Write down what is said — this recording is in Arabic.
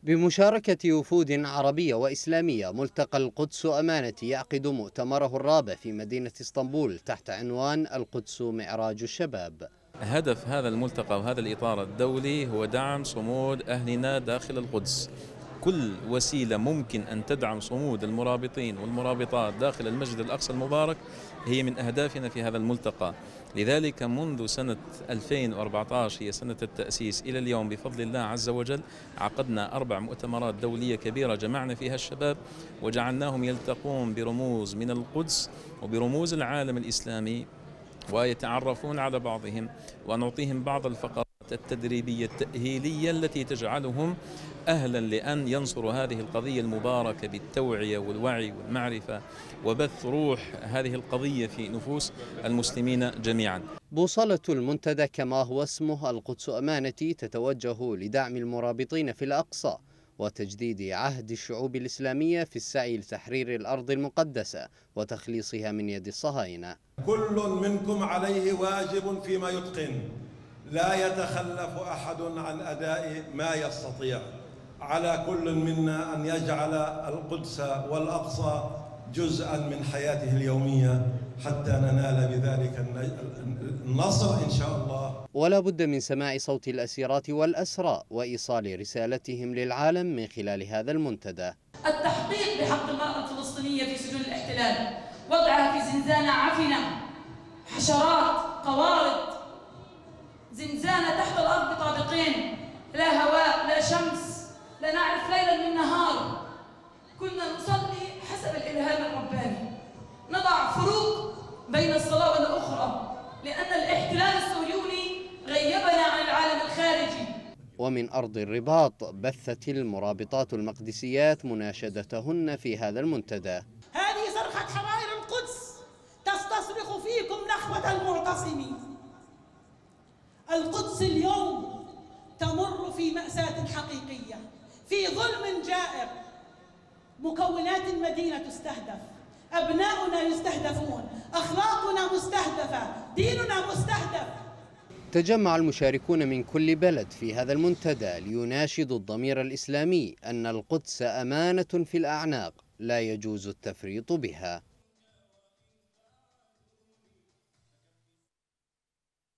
بمشاركة وفود عربية وإسلامية، ملتقى القدس أمانة يعقد مؤتمره الرابع في مدينة اسطنبول تحت عنوان القدس معراج الشباب. هدف هذا الملتقى وهذا الإطار الدولي هو دعم صمود أهلنا داخل القدس. كل وسيلة ممكن أن تدعم صمود المرابطين والمرابطات داخل المسجد الأقصى المبارك هي من أهدافنا في هذا الملتقى. لذلك منذ سنة 2014 هي سنة التأسيس إلى اليوم بفضل الله عز وجل عقدنا 4 مؤتمرات دولية كبيرة جمعنا فيها الشباب وجعلناهم يلتقون برموز من القدس وبرموز العالم الإسلامي ويتعرفون على بعضهم، ونعطيهم بعض الفقرات التدريبية التأهيلية التي تجعلهم أهلا لأن ينصروا هذه القضية المباركة بالتوعية والوعي والمعرفة وبث روح هذه القضية في نفوس المسلمين جميعا. بوصلة المنتدى كما هو اسمه القدس أمانة تتوجه لدعم المرابطين في الأقصى وتجديد عهد الشعوب الإسلامية في السعي لتحرير الأرض المقدسة وتخليصها من يد الصهاينة. كل منكم عليه واجب فيما يتقن، لا يتخلف أحد عن أداء ما يستطيع. على كل منا أن يجعل القدس والأقصى جزءا من حياته اليومية حتى ننال بذلك النصر إن شاء الله. ولا بد من سماع صوت الأسيرات والأسرى وإيصال رسالتهم للعالم من خلال هذا المنتدى. التحقيق بحق المرأة الفلسطينية في سجون الاحتلال، وضعها في زنزانة عفنة، حشرات، قوارض، زنزانة تحت الأرض بطابقين، لا هواء لا شمس، لا نعرف ليلا من نهار. كنا نصلي حسب الإلهام الرباني، نضع فروق بين الصلاة والأخرى لأن الاحتلال الصهيوني غيبنا عن العالم الخارجي. ومن أرض الرباط بثت المرابطات المقدسيات مناشدتهن في هذا المنتدى. هذه صرخة حرائر القدس تستصرخ فيكم نخوة المعتصمين. القدس اليوم تمر في مأساة حقيقية، في ظلم جائر. مكونات المدينة تستهدف، أبناؤنا يستهدفون، أخلاقنا مستهدفة، ديننا مستهدف. تجمع المشاركون من كل بلد في هذا المنتدى ليناشدوا الضمير الإسلامي أن القدس أمانة في الأعناق لا يجوز التفريط بها.